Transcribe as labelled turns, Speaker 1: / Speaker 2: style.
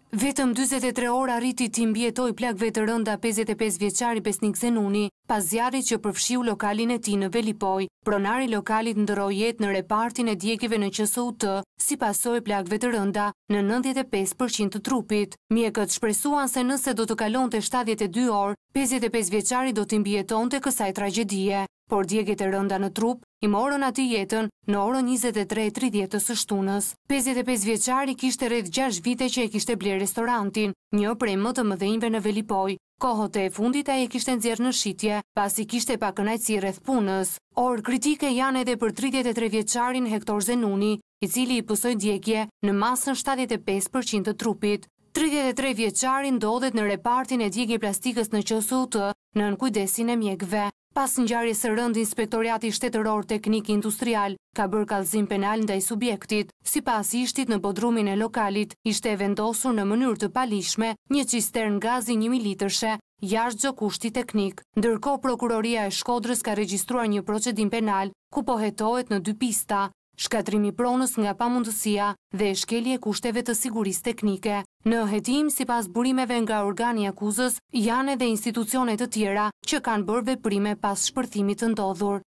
Speaker 1: Vetëm 43 orë arriti t'i mbijetoj plagëve të rënda 55 vjeçari Besnik Zenuni, pas zjarrit që përfshiu lokalin e tij në Velipojë. Pronari lokalit ndërroi jetë në repartin e djegjeve në QSUT, si pasojë plagëve të rënda në 95% të trupit. Mjekët shpresuan se nëse do të kalonte 72 orë, 55 vjeçari do t'i mbijetonte kësaj tragjedie. Por djegjet e rënda në trup i morën atij jetën në orën 23:30 së shtunës. 55 vjeçari kishte rreth 6 vite që e kishte bler restorantin, një prej më të mëdhenjve në Velipojë. Kohët e fundit ai e kishte nxjerrë në shitje, pasi kishte pak kënaqësi rreth punës. Orë kritike janë edhe për 33 vjeçarin Hektor Zenuni, i cili i pësoi djegje në masën 75% të trupit. 33 vjeçari ndodhet në repartin e djegje plastikës në QSUT, nën kujdesin e mjekëve. Pas ngjarjes së rëndë, Inspektorati Shtetëror Teknik Industrial ka bërë kallëzim penal ndaj subjektit. Sipas ishtit në bodrumin e lokalit, ishte vendosur në mënyrë të palishme një cistern gazi 1000 litrëshe, jashtë çdo kushti teknik. Ndërkohë, Prokuroria e Shkodrës ka regjistruar një procedim penal ku po hetohet në 2 pista: shkatrimi pronës nga pamundësia dhe shkelje kushteve të sigurisë teknike. Në hetim, sipas burimeve nga organi i akuzës, janë edhe institucione të tjera që kanë bërë veprime pas shpërthimit të ndodhur.